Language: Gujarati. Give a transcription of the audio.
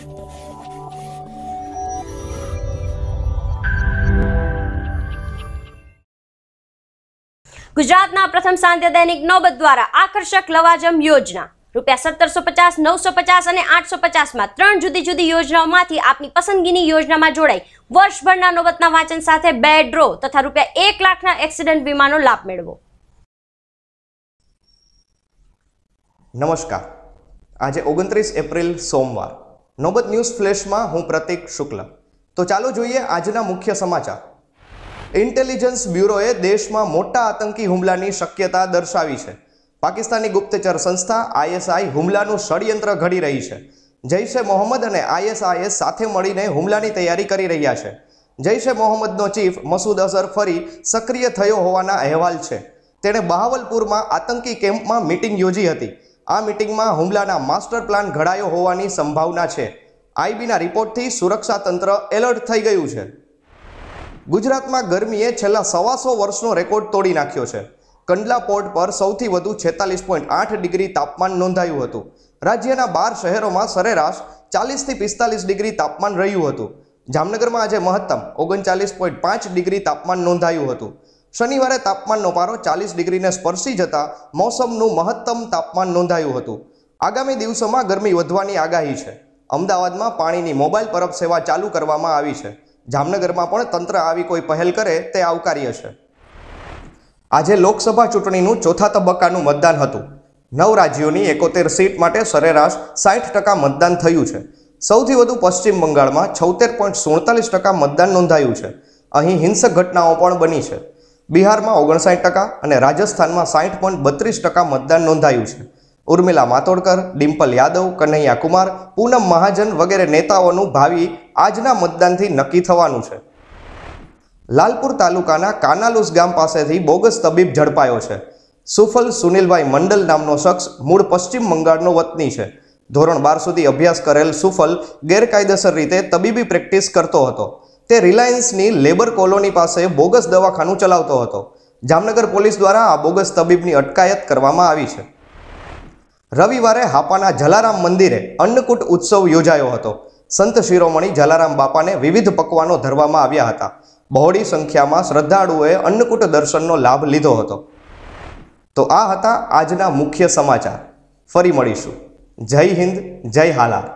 ગુજરાતના પ્રથમ સાંધ્ય દૈનિક નોબત દ્વારા આકર્ષક લવાજમ યોજના ₹1750, 950 અને 850 ત્રણ જુદી જુદી યોજનાઓમાંથી આપની પસંદગીની યોજનામાં જોડાઈ વર્ષભરના નોબતના વાંચન સાથે 2 ડ્રો તથા ₹1 લાખના એક્સિડન્ટ વીમાનો લાભ મેળવો. નમસ્કાર. આજે 29 એપ્રિલ સોમવાર નોબત ન્યૂઝ ફ્લેશમાં હું પ્રતીક શુક્લ. તો ચાલો જોઈએ આજના મુખ્ય સમાચાર. ઇન્ટેલિજન્સ બ્યુરોએ દેશમાં મોટા આતંકી હુમલાની શક્યતા દર્શાવી છે. પાકિસ્તાની ગુપ્તચર સંસ્થા ISI હુમલાનું ષડયંત્ર ઘડી રહી છે. જૈશ એ મોહમ્મદ અને ISIS સાથે મળીને હુમલાની તૈયારી કરી રહ્યા છે. જૈશ એ મોહમ્મદનો ચીફ મસૂદ અઝહર ફરી સક્રિય થયો હોવાના અહેવાલ છે. તેણે બહાવલપુરમાં આતંકી કેમ્પમાં મીટિંગ યોજી હતી. આ મીટિંગમાં હુમલાના માસ્ટર પ્લાન ઘડાયો હોવાની સંભાવના છે. IBના રિપોર્ટથી સુરક્ષા તંત્ર એલર્ટ થઈ ગયું છે. ગુજરાતમાં ગરમીએ છેલ્લા 125 વર્ષનો રેકોર્ડ તોડી નાખ્યો છે. કંડલા પોર્ટ પર સૌથી વધુ 46.8 ડિગ્રી તાપમાન નોંધાયું હતું. રાજ્યના 12 શહેરોમાં સરેરાશ 40 થી 45 ડિગ્રી તાપમાન રહ્યું હતું. જામનગરમાં આજે મહત્તમ 39.5 ડિગ્રી તાપમાન નોંધાયું હતું. શનિવારે તાપમાનનો પારો 40 ડિગ્રીને સ્પર્શી જતા મોસમનું મહત્તમ તાપમાન નોંધાયું હતું. આગામી દિવસોમાં ગરમી વધવાની આગાહી છે. અમદાવાદમાં પાણીની મોબાઈલ પરબ સેવા ચાલુ કરવામાં આવી છે. જામનગરમાં પણ તંત્ર આવી કોઈ પહેલ કરે તે આવકાર્ય છે. આજે લોકસભા ચૂંટણીનું ચોથા તબક્કાનું મતદાન હતું. 9 રાજ્યોની 71 સીટ માટે સરેરાશ 60% મતદાન થયું છે. સૌથી વધુ પશ્ચિમ બંગાળમાં 76.47% મતદાન નોંધાયું છે. અહીં હિંસક ઘટનાઓ પણ બની છે. બિહારમાં 59% અને રાજસ્થાનમાં 60.32% મતદાન નોંધાયું છે. ઉર્મિલા માતોડકર, ડિમ્પલ યાદવ, કન્હૈયા કુમાર, પૂનમ મહાજન વગેરે નેતાઓનું ભાવિ આજના મતદાનથી નક્કી થવાનું છે. લાલપુર તાલુકાના કાનાલુસ ગામ પાસેથી બોગસ તબીબ ઝડપાયો છે. સુફલ સુનિલભાઈ મંડલ નામનો શખ્સ મૂળ પશ્ચિમ બંગાળનો વતની છે. ધોરણ 12 સુધી અભ્યાસ કરેલ સુફલ ગેરકાયદેસર રીતે તબીબી પ્રેક્ટિસ કરતો હતો. તે રિલાયન્સની લેબર કોલોની પાસે બોગસ દવાખાનું ચલાવતો હતો. જામનગર પોલીસ દ્વારા આ બોગસ તબીબની અટકાયત કરવામાં આવી છે. રવિવારે હાપાના જલારામ મંદિરે અન્નકૂટ ઉત્સવ યોજાયો હતો. સંત શિરોમણી જલારામ બાપાને વિવિધ પકવાનો ધરવામાં આવ્યા હતા. બહોળી સંખ્યામાં શ્રદ્ધાળુઓએ અન્નકૂટ દર્શનનો લાભ લીધો હતો. તો આ હતા આજના મુખ્ય સમાચાર. ફરી મળીશું. જય હિન્દ, જય હાલાર.